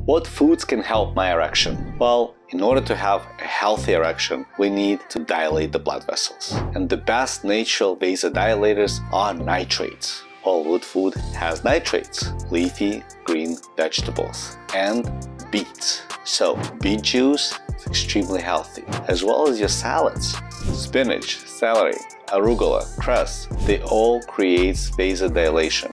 What foods can help my erection? Well, in order to have a healthy erection, we need to dilate the blood vessels. And the best natural vasodilators are nitrates. All root food has nitrates, leafy green vegetables, and beets. So beet juice is extremely healthy, as well as your salads. Spinach, celery, arugula, cress, they all create vasodilation.